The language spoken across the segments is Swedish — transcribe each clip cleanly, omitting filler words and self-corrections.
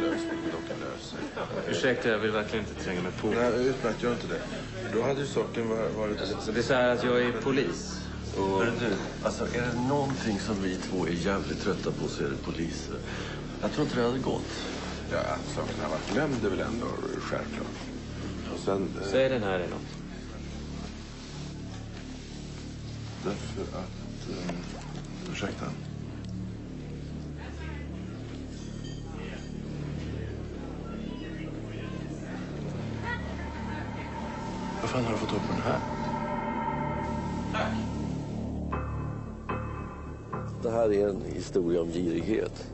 dock löst sig. Ursäkta, jag vill verkligen inte tränga mig på. Nej, utmärkt, gör inte det. Då hade ju saken varit... Alltså, det är så här att jag är polis. Och... Hörru du, alltså är det någonting som vi två är jävligt trötta på så är det poliser. Jag tror inte det hade gått. Ja, att saken har varit glömd är väl ändå självklart. Och sen... Säg den här är något. Därför att... ursäkta. Vad fan har du fått upp den här? Tack. Det här är en historia om girighet.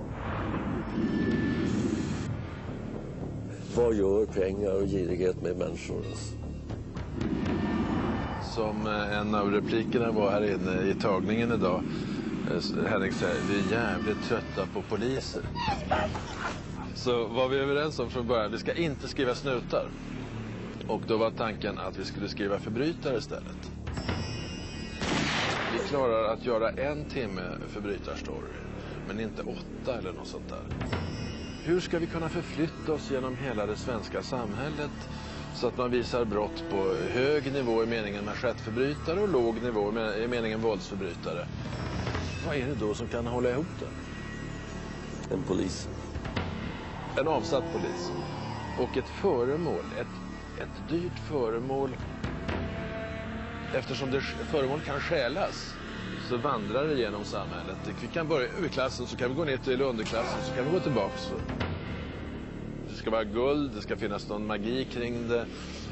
Vad gör pengar och girighet med människor? Som en av replikerna var här inne i tagningen idag. Henrik säger, vi är jävligt trötta på poliser. Så var vi överens om från början, vi ska inte skriva snutar. Och då var tanken att vi skulle skriva förbrytare istället. Vi klarar att göra 1 timme förbrytarstory, men inte 8 eller något sånt där. Hur ska vi kunna förflytta oss genom hela det svenska samhället så att man visar brott på hög nivå i meningen manschettförbrytare och låg nivå i meningen våldsförbrytare? Vad är det då som kan hålla ihop det? En polis. En avsatt polis. Och ett föremål, ett dyrt föremål. Eftersom föremål kan stjälas så vandrar det genom samhället. Vi kan börja överklassen, så kan vi gå ner till underklassen, så kan vi gå tillbaka. Det ska vara guld, det ska finnas någon magi kring det.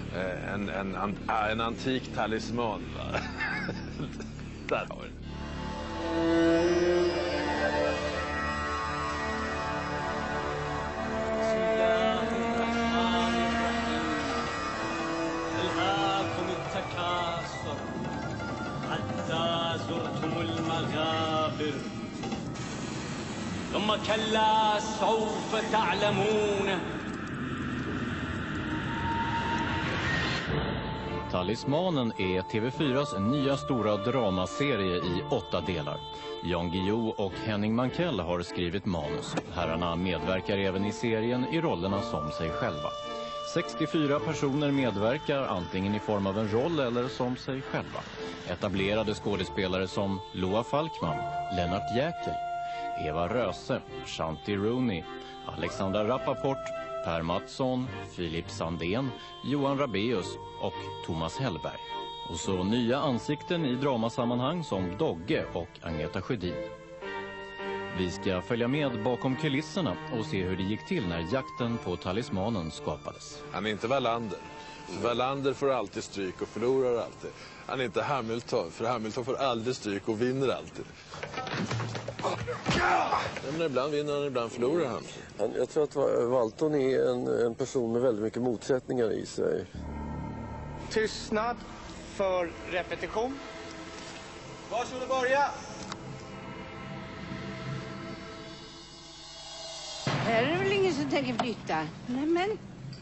En antik talisman. Va? Där har vi det. ثم كلا سوف تعلمون. Talismanen är TV4s nya stora dramaserie i 8 delar. Jan Guillou och Henning Mankell har skrivit manus. Herrarna medverkar även i serien i rollerna som sig själva. 64 personer medverkar antingen i form av en roll eller som sig själva. Etablerade skådespelare som Loa Falkman, Lennart Jäkel, Eva Röse, Shanti Rooney, Alexandra Rappaport, Per Mattsson, Filip Sandén, Johan Rabeus och Thomas Hellberg. Och så nya ansikten i dramasammanhang som Dogge och Agneta Sjödin. Vi ska följa med bakom kulisserna och se hur det gick till när jakten på talismanen skapades. Han är inte Wallander. Wallander får alltid stryk och förlorar alltid. Han är inte Hamilton, för Hamilton får aldrig stryk och vinner alltid. Men ibland vinner han, ibland förlorar han. Jag tror att Walton är en person med väldigt mycket motsättningar i sig. Tystnad för repetition. Varsågod och börja! Här är det väl ingen som tänker flytta? Nej.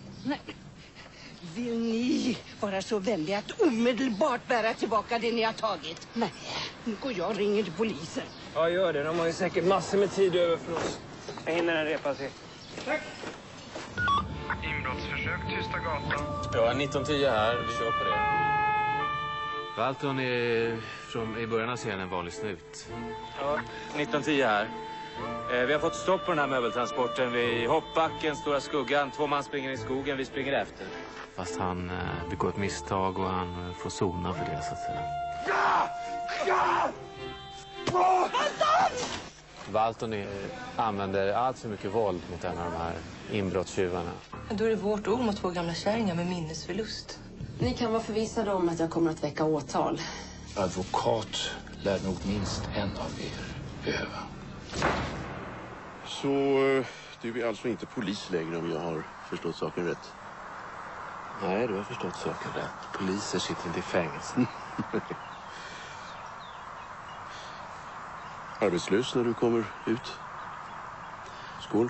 Vill ni vara så vänliga att omedelbart bära tillbaka det ni har tagit? Nej, nu går jag och ringer till polisen. Ja, gör det. De har ju säkert massor med tid över för oss. Jag hinner en repa sig. Tack! Inbrottsförsök, Tysta gatan. Ja, 1910 här. Vi kör på det. Walton är i början av serien en vanlig snut. Ja, 1910 här. Vi har fått stopp på den här möbeltransporten vid hoppbacken, Stora Skuggan. 2 man springer i skogen, vi springer efter. Fast han begår ett misstag och han får sona för det, så att säga. Walton använder allt för mycket våld mot en av de här inbrottstjuvarna. Då är det vårt ord mot 2 gamla kärringar med minnesförlust. Ni kan vara förvissade om att jag kommer att väcka åtal. Advokat lär nog minst en av er behöva. Så du är alltså inte polis längre, om jag har förstått saken rätt? Nej, du har förstått saken rätt. Poliser sitter inte i fängelse. Arbetslös när du kommer ut. Skål.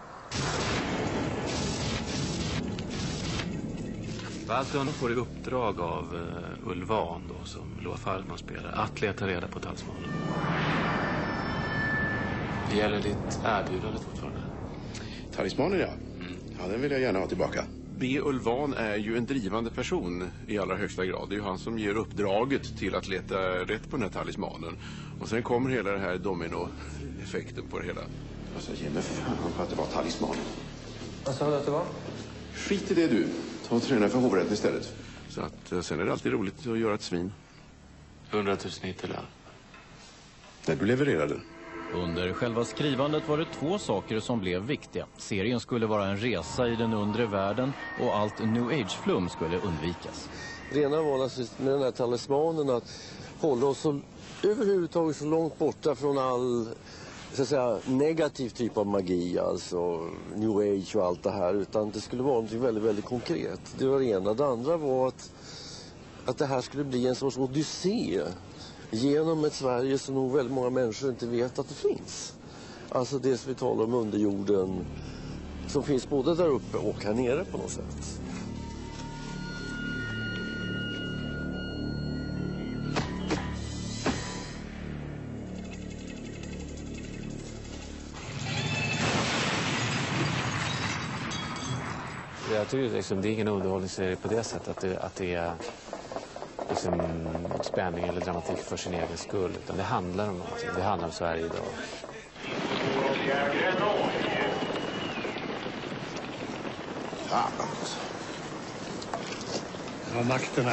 Walton får i uppdrag av Ulvan, då, som Loa Falkman spelar, att leta reda på talismanen. Det gäller ditt erbjudande fortfarande. Talismanen, ja. Ja, den vill jag gärna ha tillbaka. B. Ulvan är ju en drivande person i allra högsta grad. Det är ju han som ger uppdraget till att leta rätt på den här talismanen. Och sen kommer hela det här dominoeffekten på det hela. Alltså, ge mig fan på att det var talismanen. Vad sa du att det var? Skit i det du. Ta och träna för hovrätten istället. Så att sen är det alltid roligt att göra ett svin. 100 000 hittills. När du levererade. Under själva skrivandet var det 2 saker som blev viktiga. Serien skulle vara en resa i den undre världen och allt New Age-flum skulle undvikas. Rena var naturligtvis med den här talismanen att hålla oss så, överhuvudtaget så långt borta från all så att säga, negativ typ av magi, alltså New Age och allt det här, utan det skulle vara något väldigt, väldigt konkret. Det var det ena. Det andra var att det här skulle bli en sorts odyssé genom ett Sverige som nog väldigt många människor inte vet att det finns. Alltså det som vi talar om underjorden som finns både där uppe och här nere på något sätt. Jag tycker liksom, det är ingen underhållningsserie på det sättet att det är liksom spänning eller dramatik för sin egen skull. Utan det handlar om någonting. Det handlar om Sverige idag. Ja, makterna.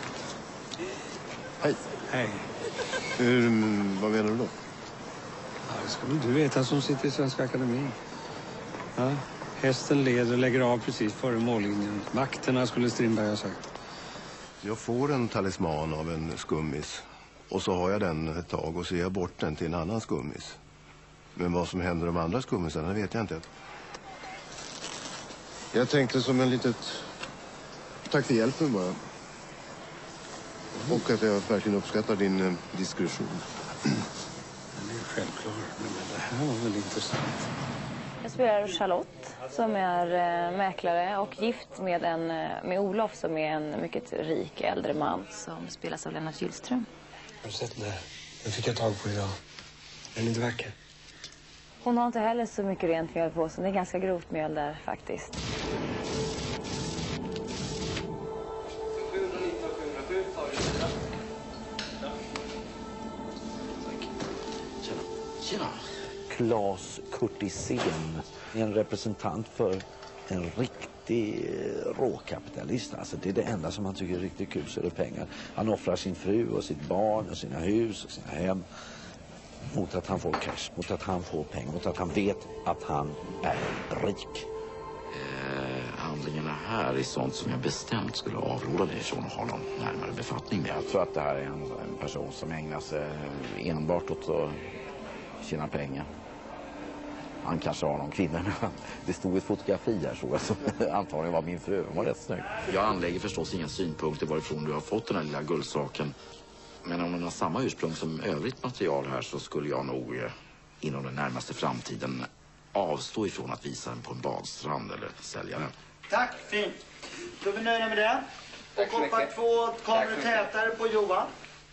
Hej. Hej. Vad menar du då? Ja, det ska väl du veta som sitter i Svenska Akademin. Ja, hästen leder och lägger av precis före mållinjen. Makterna skulle Strindberg ha sagt. Jag får en talisman av en skummis och så har jag den ett tag och så ger jag bort den till en annan skummis. Men vad som händer de andra skummisarna vet jag inte. Jag tänkte som en litet tack för hjälpen bara. Och att jag verkligen uppskattar din diskretion. Den är ju självklar, men det här var väl intressant. Jag spelar Charlotte som är mäklare och gift med Olof som är en mycket rik äldre man som spelas av Lennart Gyllström. Har du sett den där? Den fick jag tag på idag. Den är inte vacker. Hon har inte heller så mycket rent mjöl på sig. Det är ganska grovt mjöl där faktiskt. Tjena. Claes Kurtisén, en representant för en riktig råkapitalist. Alltså det är det enda som han tycker är riktigt kul, så är det pengar. Han offrar sin fru och sitt barn och sina hus och sina hem mot att han får cash, mot att han får pengar, mot att han vet att han är rik. Handlingarna här är sånt som jag bestämt skulle avråda dig från att ha någon närmare befattning med. Jag tror att det här är en person som ägnar sig enbart åt att tjäna pengar. Han kanske har någon kvinna. Det stod ett fotografi här så alltså. Antagligen var min fru. Hon var rätt snygg. Jag anlägger förstås inga synpunkter varifrån du har fått den här lilla guldsaken. Men om den har samma ursprung som övrigt material här så skulle jag nog inom den närmaste framtiden avstå ifrån att visa den på en badstrand eller sälja den. Tack, fint. Då är vi nöjda med det. Och hoppa 2 kameror tätare på Johan.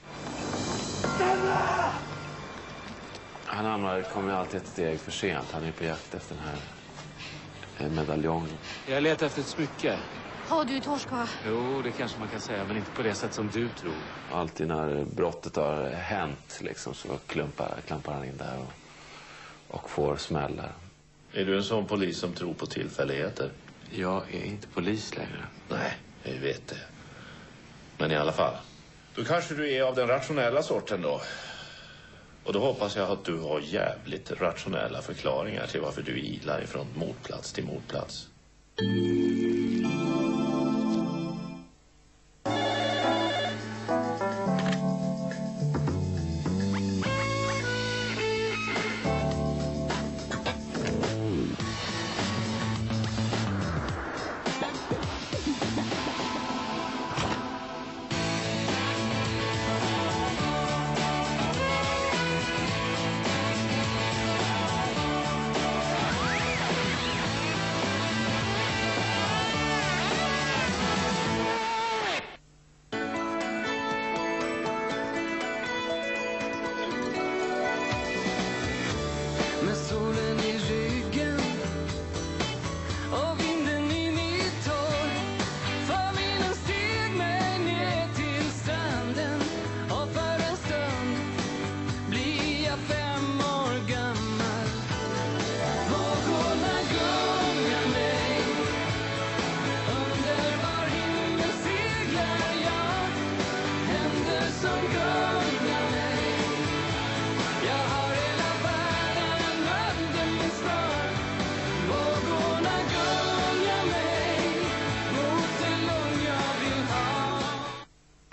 Han kommer alltid ett steg för sent. Han är på jakt efter den här medaljongen. Jag letar efter ett smycke. Har du torska? Jo, det kanske man kan säga, men inte på det sätt som du tror. Alltid när brottet har hänt liksom, så klampar han in där och får smällar. Är du en sån polis som tror på tillfälligheter? Jag är inte polis längre. Nej, jag vet det. Men i alla fall. Då kanske du är av den rationella sorten då. Och då hoppas jag att du har jävligt rationella förklaringar till varför du ilar ifrån mordplats till mordplats.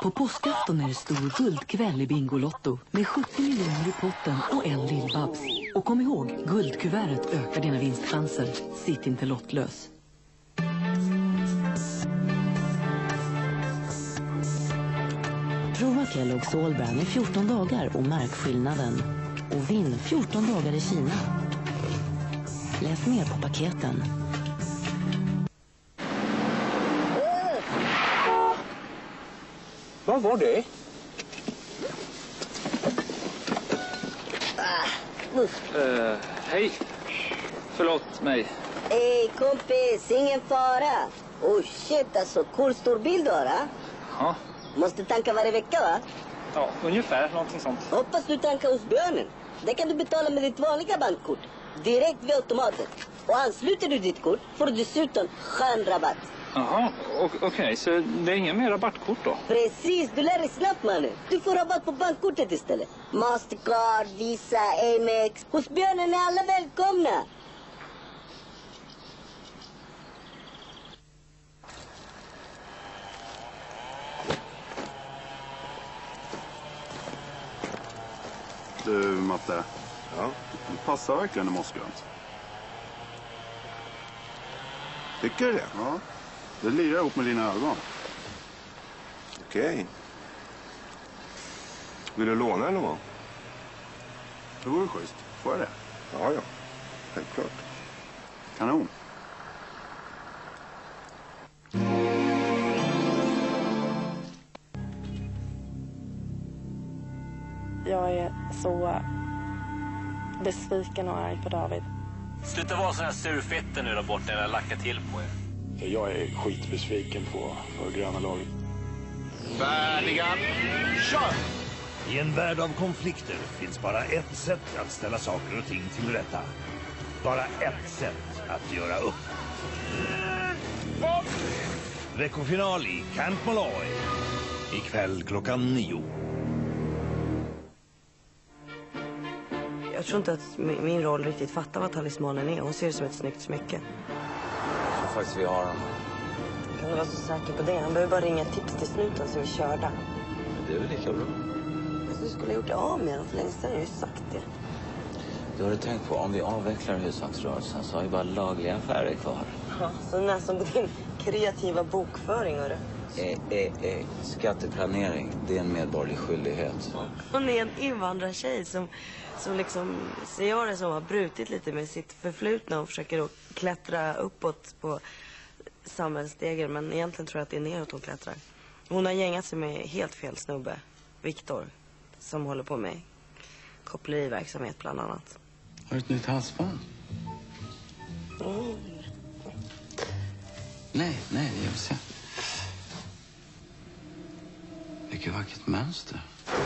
På påskafton är det stor guldkväll i Bingolotto med 70 miljoner i potten och en Lill-Babs. Och kom ihåg, guldkuvertet ökar dina vinstchanser. Sitt inte lottlös. Prova Kellogg's All Brand i 14 dagar och märk skillnaden. Och vinn 14 dagar i Kina. Läs mer på paketen. Vad var det? Hej. Förlåt mig. Hej kompis, ingen fara. Oh shit, alltså cool stor bil du har, ha? Ja. Måste tanka varje vecka, va? Ja, ungefär någonting sånt. Hoppas du tankar hos Björnen. Där kan du betala med ditt vanliga bankkort. Direkt vid automaten. Och ansluter du ditt kort får du dessutom skön rabatt. Jaha, okej. Så det är ingen mer rabattkort då? Precis, du lär dig snabbt, mannen. Du får rabatt på bankkortet istället. Mastercard, Visa, Amex. Hos Björnen är alla välkomna. Du, Matte. Ja? Du passar verkligen i mossgrönt. Tycker du det? Ja. Det lirar ihop med dina ögon. Okej. Vill du låna någon gång? Det vore schysst. Får jag det? Ja. Självklart. Kanon. Jag är så besviken och arg på David. Sluta vara sån här surfitter nu där borta eller lacka till på er. Jag är skitbesviken på gröna laget. Färdiga, kör! I en värld av konflikter finns bara ett sätt att ställa saker och ting till rätta. Bara ett sätt att göra upp. Veckofinal i Camp Malloy. Ikväll klockan 9. Jag tror inte att min roll riktigt fattar vad talismanen är. Hon ser det som ett snyggt smycke. Jag tror faktiskt vi har den. Kan du vara så säker på det? Han behöver bara ringa tips till snuten så vi körda. Men det är väl lika bra. Du skulle ha gjort det av med dem för länge sedan. Jag har ju sagt det. Du har tänkt på om vi avvecklar husvagnsrörelsen så har vi bara lagliga affärer kvar. Ja, så nästan på din kreativa bokföring, hörru. Skatteplanering, det är en medborgerlig skyldighet. Hon är en invandrartjej som liksom ser jag det som har brutit lite med sitt förflutna och försöker då klättra uppåt på samhällsstegen. Men egentligen tror jag att det är neråt hon klättrar. Hon har gängat sig med helt fel snubbe, Viktor, som håller på med koppleriverksamhet bland annat. Har du ett nytt halsband? Nej, jag vill se. Vilket vackert mönster.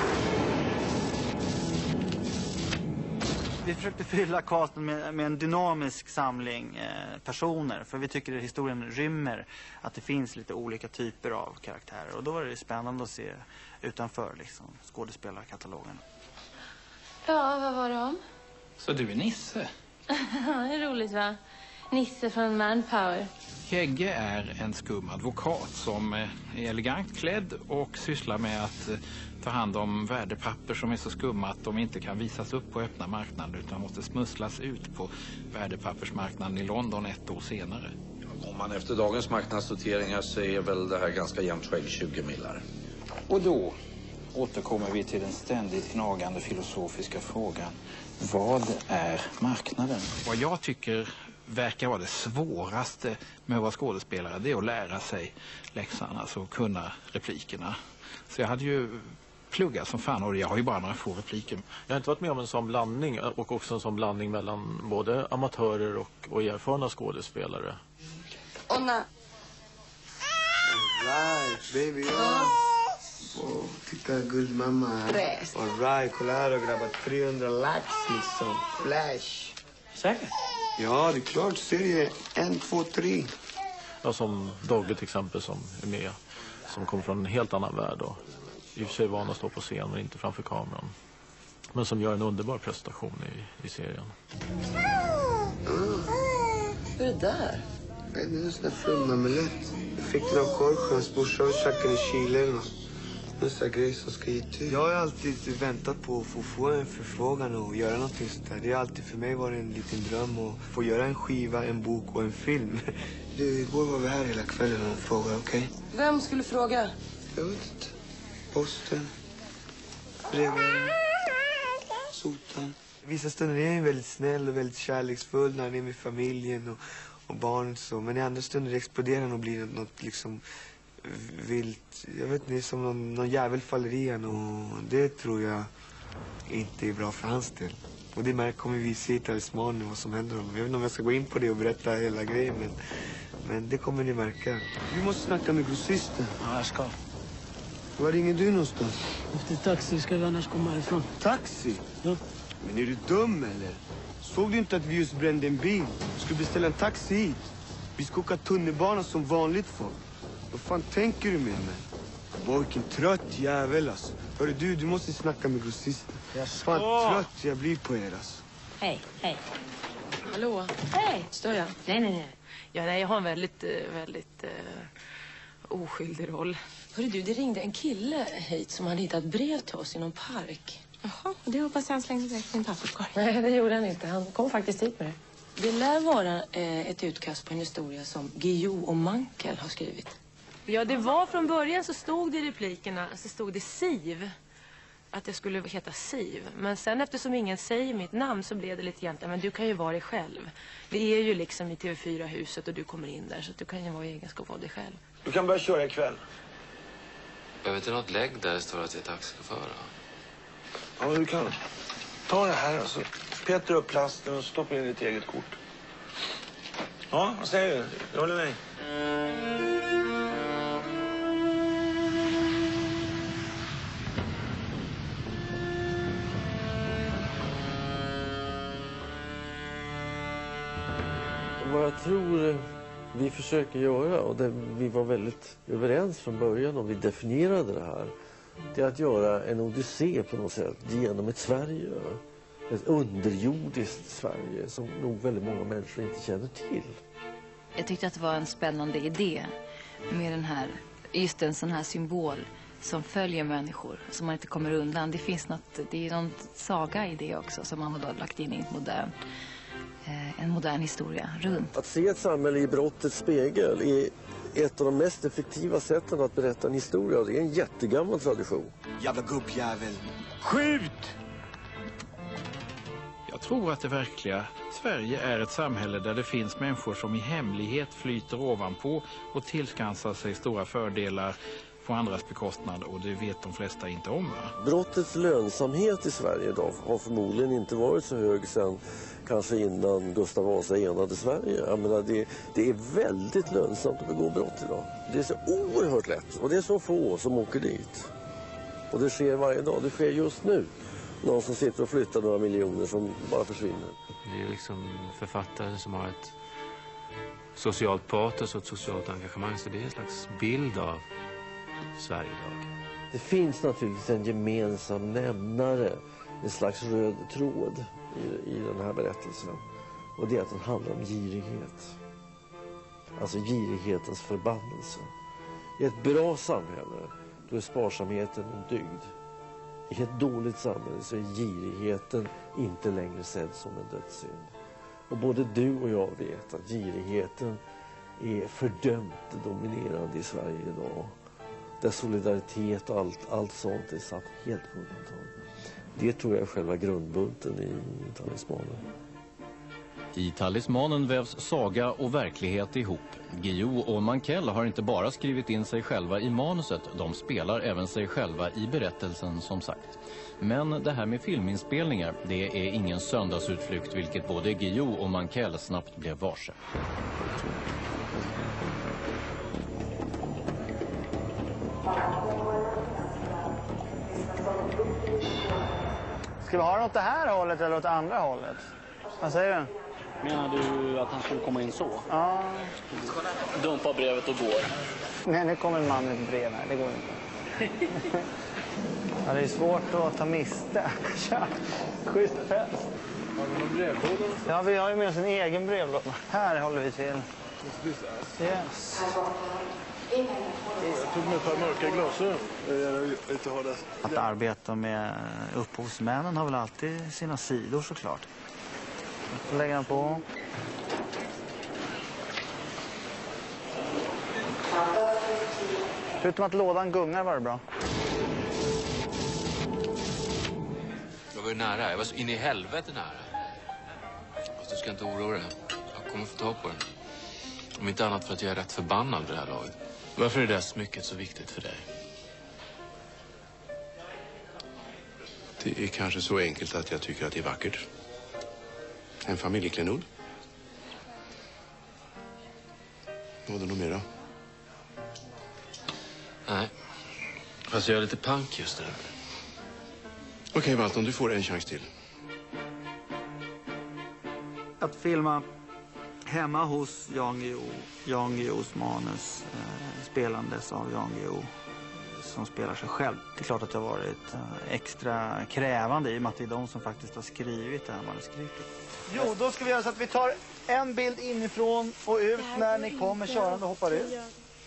Vi försökte fylla casten med en dynamisk samling personer. För vi tycker att historien rymmer att det finns lite olika typer av karaktärer. Och då var det spännande att se utanför liksom, skådespelarkatalogen. Ja, vad var det om? Så du är Nisse? Det är roligt, va? Nisse från Manpower. Kegge är en skum advokat som är elegant klädd och sysslar med att ta hand om värdepapper som är så skumma att de inte kan visas upp på öppna marknaden utan måste smusslas ut på värdepappersmarknaden i London 1 år senare. Om man efter dagens marknadssorteringar så är väl det här ganska jämnt skägg 20 millar. Och då återkommer vi till den ständigt gnagande filosofiska frågan. Vad är marknaden? Vad jag tycker verkar vara det svåraste med att vara skådespelare, det är att lära sig läxan, alltså kunna replikerna. Så jag hade ju pluggat som fan och jag har ju bara några få repliker. Jag har inte varit med om en sån blandning och också en sån blandning mellan både amatörer och erfarna skådespelare. Onna. Alright, baby. Oh, titta guldmamma. Alright, kolla här och grabbar. 300 lax liksom. Flash. Säkert? Ja, det är klart. Serie 1, 2, 3. Ja, som Dogge till exempel som är med. Som kommer från en helt annan värld och i och för sig van att stå på scen men inte framför kameran. Men som gör en underbar prestation i serien. Hur är det där? Det är en sån där flummarmelett. Jag fick den av Jorge, hans brorsa och käkade i Chile eller något. Nästa grej som ska ge till. Jag har alltid väntat på att få en förfrågan och göra någonting sånt där. Det har alltid för mig varit en liten dröm att få göra en skiva, en bok och en film. Igår var vi här hela kvällen och frågade, okej? Vem skulle fråga? Jag vet inte. Posten. Brevbäraren. Sotan. Vissa stunder är jag väldigt snäll och väldigt kärleksfull när han är med familjen och barn. Så. Men i andra stunder exploderar han och blir något liksom vilt. Jag vet inte, som någon jävel faller i han. Och det tror jag inte är bra för hans del. Och det kommer vi se i Talismanen vad som händer honom. Jag vet inte om jag ska gå in på det och berätta hela grejen. Men det kommer ni märka. Vi måste snacka med grossisten. Ja, jag ska. Var ringer du någonstans? Efter taxi ska vi annars komma härifrån. Taxi? Ja. Men är du dum eller? Såg du inte att vi just brände en bil? Vi skulle beställa en taxi hit. Vi ska åka tunnelbana som vanligt folk. Vad fan tänker du med mig? Boy, vilken trött jävel alltså. Hörru du måste snacka med grossisten. Fan trött jag blir på er alltså. Hej. Hallå? Hej. Stör jag? Nej. Jag har en väldigt oskyldig roll. Hörru du, det ringde en kille hit som hade hittat brev till oss i någon park. Jaha, det hoppas jag han slängde direkt i en papperskorg. Nej, det gjorde han inte. Han kom faktiskt hit med det. Det lär vara ett utkast på en historia som Guillou och Mankel har skrivit. Ja, det var från början så stod det i replikerna, så stod det Siv. Att jag skulle heta Siv. Men sen eftersom ingen säger mitt namn så blev det lite egentligen, men du kan ju vara dig själv. Det är ju liksom i TV4-huset och du kommer in där så att du kan ju vara i egenskap av dig själv. Du kan börja köra ikväll. Jag vet inte, något lägg där det står att jag är taxichaufför. Ja, du kan. Ta det här och så petar upp plasten och stoppar in ditt eget kort. Ja, vad säger du? Ja eller nej? Vad jag tror vi försöker göra, och det vi var väldigt överens från början och vi definierade det här, det är att göra en odyssé på något sätt genom ett Sverige. Ett underjordiskt Sverige som nog väldigt många människor inte känner till. Jag tyckte att det var en spännande idé med den här, just en sån här symbol som följer människor, som man inte kommer undan. Det finns det är någon saga i det också som man har då lagt in i en modern historia runt. Att se ett samhälle i brottets spegel är ett av de mest effektiva sätten att berätta en historia. Det är en jättegammal tradition. Jävla gubbjävel. Skjut! Jag tror att det verkliga Sverige är ett samhälle där det finns människor som i hemlighet flyter ovanpå och tillskansar sig stora fördelar på andras bekostnad, och det vet de flesta inte om. Brottets lönsamhet i Sverige idag har förmodligen inte varit så hög sedan kanske innan Gustav Vasa enade Sverige. Jag menar, det är väldigt lönsamt att begå brott idag. Det är så oerhört lätt och det är så få som åker dit. Och det sker varje dag. Det sker just nu. Någon som sitter och flyttar några miljoner som bara försvinner. Det är liksom författare som har ett socialt patos och ett socialt engagemang. Så det är en slags bild av Sverige idag. Det finns naturligtvis en gemensam nämnare, en slags röd tråd i den här berättelsen. Och det är att den handlar om girighet. Alltså girighetens förbannelse. I ett bra samhälle då är sparsamheten en dygd. I ett dåligt samhälle så är girigheten inte längre sedd som en dödssynd. Och både du och jag vet att girigheten är fördömt dominerande i Sverige idag. Där solidaritet och allt sånt är satt helt på undantag. Det tror jag är själva grundbulten i Talismanen. I Talismanen vävs saga och verklighet ihop. Guillou och Mankel har inte bara skrivit in sig själva i manuset, de spelar även sig själva i berättelsen som sagt. Men det här med filminspelningar, det är ingen söndagsutflykt, vilket både Guillou och Mankel snabbt blev varse. Ska vi ha något det här hållet eller åt andra hållet? Vad säger du? Menar du att han skulle komma in så? Ja. Dumpa brevet och går. Nej, nu kommer en man med ett brev här. Det går inte. Ja, det är svårt att ta miste. Schysst fest. Har du någon brevlåda? Ja, vi har ju med oss en egen brevlåda. Här håller vi till. Yes. Jag tog med ett par mörka glasögon. Att arbeta med upphovsmännen har väl alltid sina sidor såklart. Jag lägger den på. Förutom att lådan gungar var det bra. Jag var ju nära. Jag var så in i helvete nära. Fast du ska inte oroa dig. Jag kommer få tag på den. Om inte annat för att jag är rätt förbannad för det här laget. Varför är det där smycket så viktigt för dig? Det är kanske så enkelt att jag tycker att det är vackert. En familjeklenod. Vad är det nog mer då? Nej. Fast jag är lite pank just nu. Okej, Walton, du får en chans till. Att filma hemma hos Jan Guillous manus, spelandes av Jan Guillou som spelar sig själv. Det är klart att det har varit extra krävande i och med att det är de som faktiskt har skrivit det här manuskriptet. Jo, då ska vi göra så att vi tar en bild inifrån och ut när ni kommer körande och hoppar ut.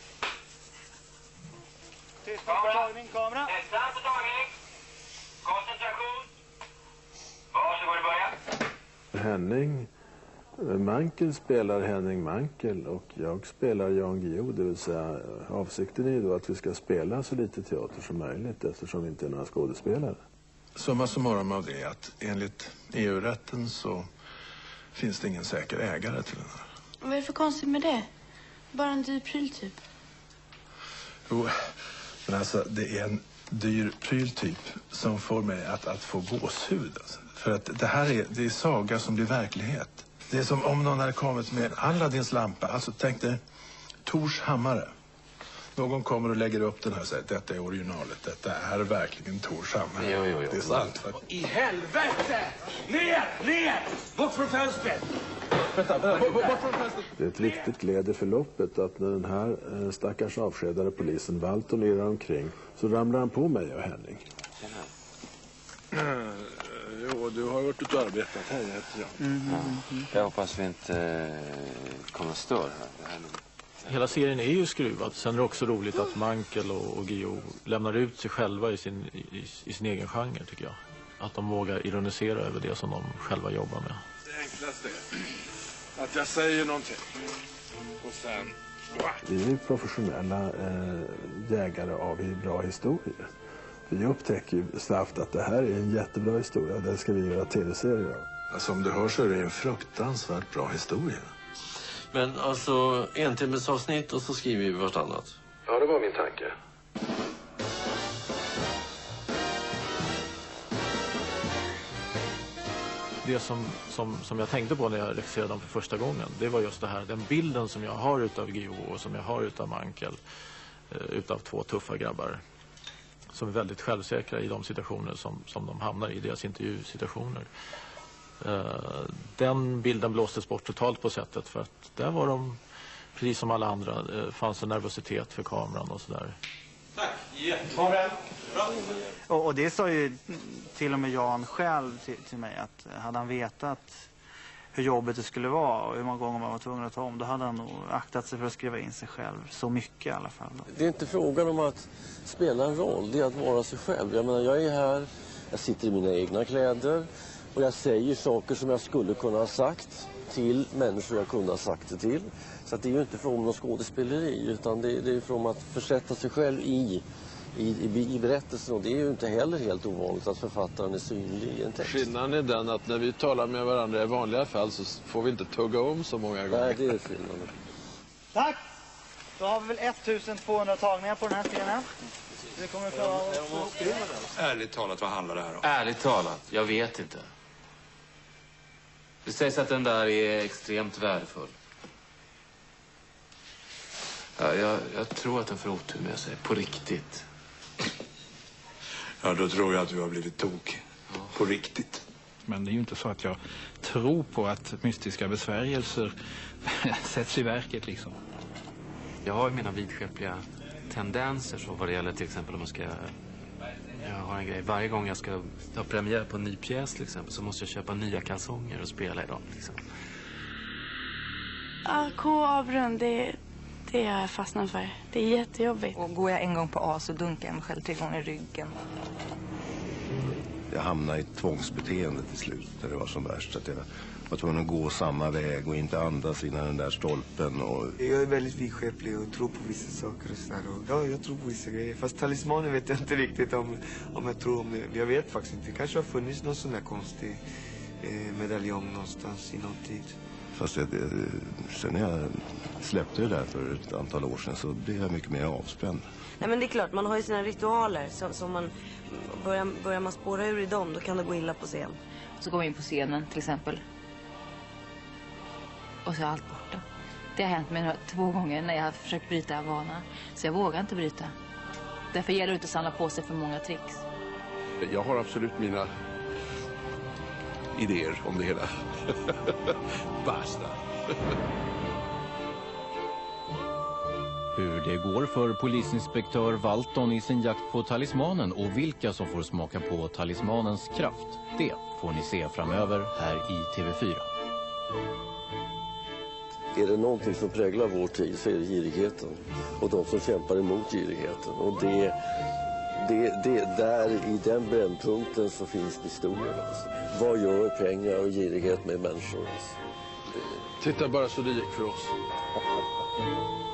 Tystnad på tagning, kamera. Tystnad på tagning. Koncentration. Varsågod börja. Henning Mankell spelar Henning Mankell och jag spelar Jan Guillou, det vill säga avsikten är ju då att vi ska spela så lite teater som möjligt eftersom vi inte är några skådespelare. Summa summarum av det är att enligt EU-rätten så finns det ingen säker ägare till den här. Vad är det för konstigt med det? Bara en dyr pryl typ. Jo, men alltså det är en dyr pryltyp som får mig att få gåshud. Alltså. För att det här det är saga som blir verklighet. Det är som om någon hade kommit med Aladdins lampa. Alltså tänk dig Tors hammare. Någon kommer och lägger upp den här och säger detta är originalet. Detta är verkligen Tors hammare. Jo. Det är sant. I helvete! Ner! Bort från fönstret! Det är ett viktigt led i förloppet att när den här stackars avskedade polisen Walton irrar omkring så ramlar han på mig och Henning. Jo, du har varit ute och arbetat här, heter jag. Jag hoppas vi inte kommer stör här. Hela serien är ju skruvad. Sen är det också roligt att Mankell och Guillou lämnar ut sig själva i sin egen genre, tycker jag. Att de vågar ironisera över det som de själva jobbar med. Det enklaste är att jag säger någonting. Och sen... Vi är professionella jägare av bra historier. Vi upptäcker ju snabbt att det här är en jättebra historia. Det ska vi göra tv-serier av. Alltså, som du hör så är det en fruktansvärt bra historia. Men alltså, en timmes avsnitt och så skriver vi vartannat. Ja, det var min tanke. Det som jag tänkte på när jag regisserade dem för första gången, det var just det här, den bilden som jag har utav Guillou och som jag har utav Mankell, utav två tuffa grabbar som är väldigt självsäkra i de situationer som de hamnar i, deras intervjusituationer. Den bilden blåstes bort totalt på sättet för att där var de, precis som alla andra, fanns en nervositet för kameran och sådär. Tack, jättebra. Och det sa ju till och med Jan själv till mig att hade han vetat hur jobbigt det skulle vara och hur många gånger man var tvungen att ta om, då hade han nog aktat sig för att skriva in sig själv så mycket i alla fall. Det är inte frågan om att spela en roll, det är att vara sig själv. Jag menar, jag är här, jag sitter i mina egna kläder och jag säger saker som jag skulle kunna ha sagt till människor jag kunde ha sagt det till. Så att det är ju inte frågan om någon skådespeleri, utan det är frågan om att försätta sig själv i berättelsen, och det är ju inte heller helt ovanligt att författaren är synlig i en text. Skillnaden är den att när vi talar med varandra i vanliga fall så får vi inte tugga om så många gånger. Nej, det är skillnaden. Tack! Då har vi väl 1200 tagningar på den här scenen. Vi kommer att klara oss. Ärligt talat, vad handlar det här om? Ärligt talat, jag vet inte. Det sägs att den där är extremt värdefull. Ja, jag tror att den får otur med sig, på riktigt. Ja, då tror jag att du har blivit tok. Ja. På riktigt. Men det är ju inte så att jag tror på att mystiska besvärjelser sätts i verket liksom. Jag har mina vidskepliga tendenser så vad det gäller till exempel om man ska... Jag har en grej, varje gång jag ska ha premiär på en ny pjäs till exempel så måste jag köpa nya kalsonger och spela i dem liksom. K-avrund, det Det har jag fastnat för. Det är jättejobbigt. Och går jag en gång på A så dunkar jag mig själv 3 gånger i ryggen. Jag hamnade i ett tvångsbeteende till slut när det var som värst. Att jag var tvungen att gå samma väg och inte andas innan den där stolpen. Och... Jag är väldigt vidskeplig och tror på vissa saker och sådär. Ja, jag tror på vissa grejer. Fast talismanen vet jag inte riktigt om jag tror om det. Jag vet faktiskt inte. Det kanske har funnits någon sån där konstig medaljong någonstans i någon tid. Fast sen när jag släppte det där för ett antal år sedan så blev jag mycket mer avspänd. Nej, men det är klart, man har ju sina ritualer som man börjar man spåra ur i dem, då kan det gå illa på scen. Så går vi in på scenen till exempel. Och så är allt borta. Det har hänt mig 2 gånger när jag har försökt bryta vana. Så jag vågar inte bryta. Därför gäller det inte att samla på sig för många tricks. Jag har absolut mina idéer om det hela. Basta. Hur det går för polisinspektör Walton i sin jakt på talismanen och vilka som får smaka på talismanens kraft, det får ni se framöver här i TV4. Är det någonting som präglar vår tid så är det girigheten och de som kämpar emot girigheten. Och det där i den brännpunkten så finns historien. Alltså. Vad gör pengar och girighet med människor? Alltså? Titta bara så det gick för oss.